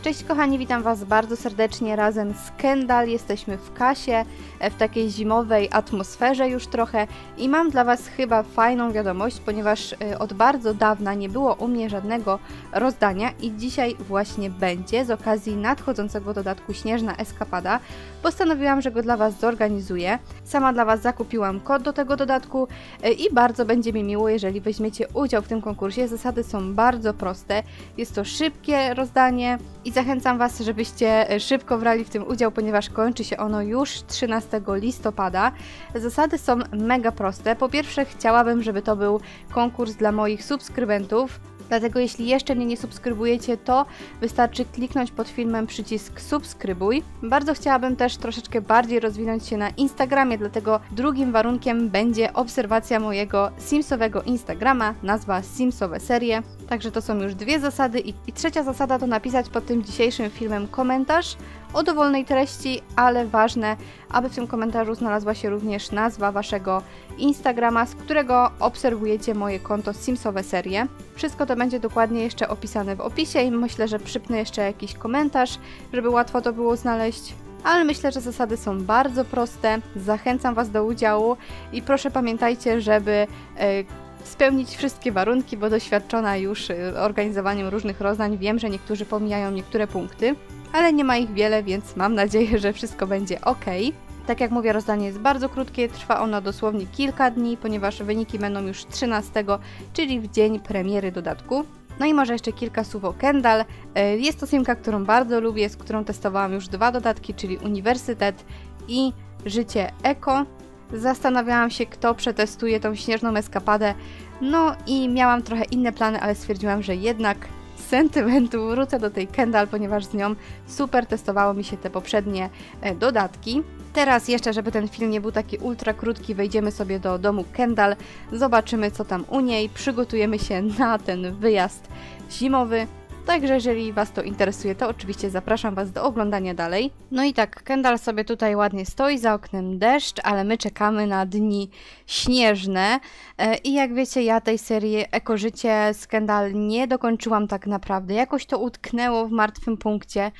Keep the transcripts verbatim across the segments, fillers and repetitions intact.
Cześć kochani, witam Was bardzo serdecznie razem z Kendall. Jesteśmy w kasie, w takiej zimowej atmosferze już trochę i mam dla Was chyba fajną wiadomość, ponieważ od bardzo dawna nie było u mnie żadnego rozdania i dzisiaj właśnie będzie z okazji nadchodzącego dodatku Śnieżna Eskapada. Postanowiłam, że go dla Was zorganizuję. Sama dla Was zakupiłam kod do tego dodatku i bardzo będzie mi miło, jeżeli weźmiecie udział w tym konkursie. Zasady są bardzo proste, jest to szybkie rozdanie i zachęcam Was, żebyście szybko brali w tym udział, ponieważ kończy się ono już trzynastego listopada. Zasady są mega proste. Po pierwsze, chciałabym, żeby to był konkurs dla moich subskrybentów. Dlatego jeśli jeszcze mnie nie subskrybujecie, to wystarczy kliknąć pod filmem przycisk subskrybuj. Bardzo chciałabym też troszeczkę bardziej rozwinąć się na Instagramie, dlatego drugim warunkiem będzie obserwacja mojego Simsowego Instagrama, nazwa Simsowe Serie. Także to są już dwie zasady i, i trzecia zasada to napisać pod tym dzisiejszym filmem komentarz o dowolnej treści, ale ważne, aby w tym komentarzu znalazła się również nazwa Waszego Instagrama, z którego obserwujecie moje konto Simsowe Serie. Wszystko to będzie dokładnie jeszcze opisane w opisie i myślę, że przypnę jeszcze jakiś komentarz, żeby łatwo to było znaleźć. Ale myślę, że zasady są bardzo proste. Zachęcam Was do udziału i proszę pamiętajcie, żeby yy, spełnić wszystkie warunki, bo doświadczona już organizowaniem różnych rozdań wiem, że niektórzy pomijają niektóre punkty, ale nie ma ich wiele, więc mam nadzieję, że wszystko będzie ok. Tak jak mówię, rozdanie jest bardzo krótkie, trwa ono dosłownie kilka dni, ponieważ wyniki będą już trzynastego, czyli w dzień premiery dodatku. No i może jeszcze kilka słów o Kendall. Jest to simka, którą bardzo lubię, z którą testowałam już dwa dodatki, czyli Uniwersytet i Życie Eko. Zastanawiałam się, kto przetestuje tą Śnieżną Eskapadę, no i miałam trochę inne plany, ale stwierdziłam, że jednak z sentymentu wrócę do tej Kendall, ponieważ z nią super testowało mi się te poprzednie e, dodatki. Teraz jeszcze, żeby ten film nie był taki ultra krótki, wejdziemy sobie do domu Kendall, zobaczymy co tam u niej, przygotujemy się na ten wyjazd zimowy. Także jeżeli Was to interesuje, to oczywiście zapraszam Was do oglądania dalej. No i tak, Kendall sobie tutaj ładnie stoi, za oknem deszcz, ale my czekamy na dni śnieżne. I jak wiecie, ja tej serii Ekożycie z Kendall nie dokończyłam tak naprawdę. Jakoś to utknęło w martwym punkcie,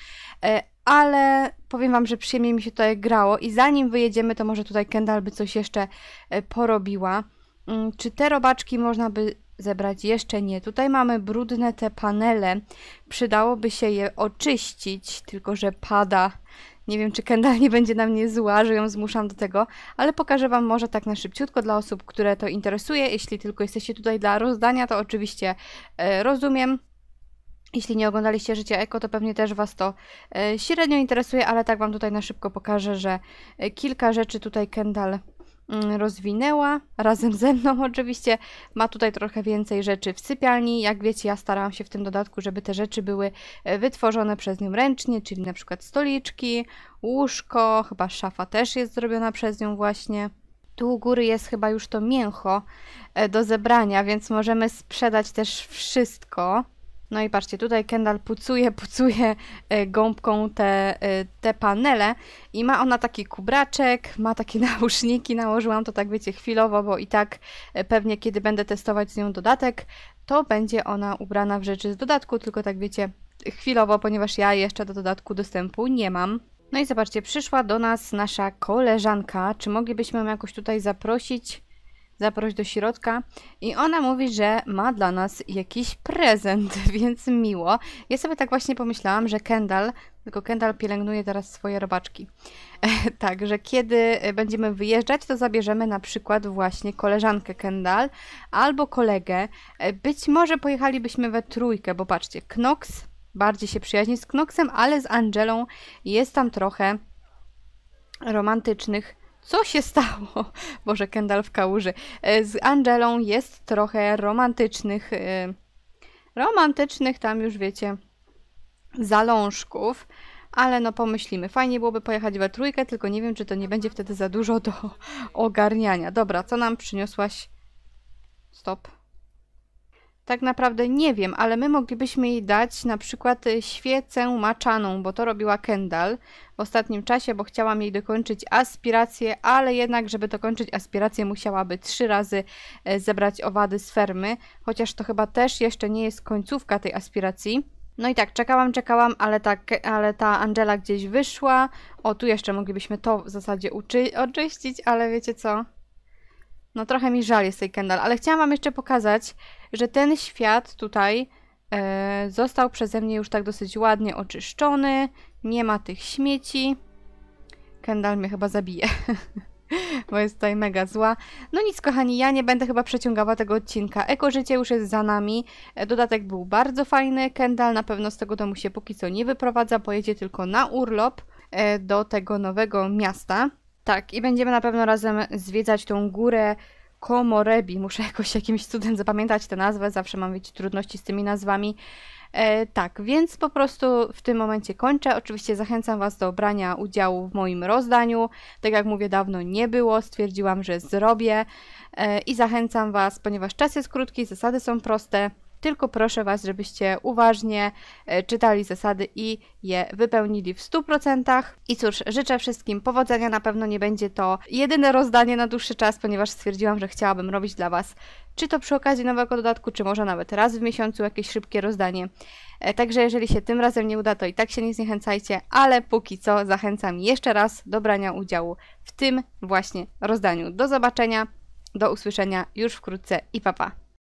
ale powiem Wam, że przyjemnie mi się tutaj grało i zanim wyjedziemy, to może tutaj Kendall by coś jeszcze porobiła. Czy te robaczki można by zebrać? Jeszcze nie. Tutaj mamy brudne te panele. Przydałoby się je oczyścić, tylko że pada. Nie wiem, czy Kendall nie będzie na mnie zła, że ją zmuszam do tego, ale pokażę Wam może tak na szybciutko dla osób, które to interesuje. Jeśli tylko jesteście tutaj dla rozdania, to oczywiście e, rozumiem. Jeśli nie oglądaliście Życia Eko, to pewnie też Was to e, średnio interesuje, ale tak Wam tutaj na szybko pokażę, że e, kilka rzeczy tutaj Kendall rozwinęła, razem ze mną oczywiście. Ma tutaj trochę więcej rzeczy w sypialni. Jak wiecie, ja starałam się w tym dodatku, żeby te rzeczy były wytworzone przez nią ręcznie, czyli na przykład stoliczki, łóżko, chyba szafa też jest zrobiona przez nią właśnie. Tu u góry jest chyba już to mięcho do zebrania, więc możemy sprzedać też wszystko. No i patrzcie, tutaj Kendall pucuje, pucuje gąbką te, te panele i ma ona taki kubraczek, ma takie nauszniki, nałożyłam to tak wiecie chwilowo, bo i tak pewnie kiedy będę testować z nią dodatek, to będzie ona ubrana w rzeczy z dodatku, tylko tak wiecie chwilowo, ponieważ ja jeszcze do dodatku dostępu nie mam. No i zobaczcie, przyszła do nas nasza koleżanka, czy moglibyśmy ją jakoś tutaj zaprosić? Zaproś do środka i ona mówi, że ma dla nas jakiś prezent, więc miło. Ja sobie tak właśnie pomyślałam, że Kendall, tylko Kendall pielęgnuje teraz swoje robaczki. Tak, że kiedy będziemy wyjeżdżać, to zabierzemy na przykład właśnie koleżankę Kendall albo kolegę. Być może pojechalibyśmy we trójkę, bo patrzcie, Knox bardziej się przyjaźni z Knoxem, ale z Angelą jest tam trochę romantycznych. Co się stało? Boże, Kendall w kałuży. Z Angelą jest trochę romantycznych, yy, romantycznych tam już wiecie, zalążków, ale no pomyślimy. Fajnie byłoby pojechać we trójkę, tylko nie wiem, czy to nie będzie wtedy za dużo do ogarniania. Dobra, co nam przyniosłaś? Stop. Tak naprawdę nie wiem, ale my moglibyśmy jej dać na przykład świecę maczaną, bo to robiła Kendall w ostatnim czasie, bo chciałam jej dokończyć aspirację, ale jednak, żeby dokończyć aspirację, musiałaby trzy razy zebrać owady z fermy, chociaż to chyba też jeszcze nie jest końcówka tej aspiracji. No i tak, czekałam, czekałam, ale ta, ale ta Angela gdzieś wyszła. O, tu jeszcze moglibyśmy to w zasadzie uczy oczyścić, ale wiecie co? No trochę mi żal jest tej Kendall, ale chciałam wam jeszcze pokazać, że ten świat tutaj e, został przeze mnie już tak dosyć ładnie oczyszczony. Nie ma tych śmieci. Kendall mnie chyba zabije, bo jest tutaj mega zła. No nic, kochani, ja nie będę chyba przeciągała tego odcinka. Eko życie już jest za nami. Dodatek był bardzo fajny. Kendall na pewno z tego domu się póki co nie wyprowadza, pojedzie tylko na urlop e, do tego nowego miasta. Tak, i będziemy na pewno razem zwiedzać tą górę Komorebi. Muszę jakoś jakimś cudem zapamiętać tę nazwę, zawsze mam, wiecie, trudności z tymi nazwami. E, tak, więc po prostu w tym momencie kończę. Oczywiście zachęcam Was do brania udziału w moim rozdaniu. Tak jak mówię, dawno nie było, stwierdziłam, że zrobię. E, I zachęcam Was, ponieważ czas jest krótki, zasady są proste. Tylko proszę Was, żebyście uważnie e, czytali zasady i je wypełnili w stu procentach. I cóż, życzę wszystkim powodzenia. Na pewno nie będzie to jedyne rozdanie na dłuższy czas, ponieważ stwierdziłam, że chciałabym robić dla Was, czy to przy okazji nowego dodatku, czy może nawet raz w miesiącu jakieś szybkie rozdanie. E, także jeżeli się tym razem nie uda, to i tak się nie zniechęcajcie, ale póki co zachęcam jeszcze raz do brania udziału w tym właśnie rozdaniu. Do zobaczenia, do usłyszenia już wkrótce i pa pa!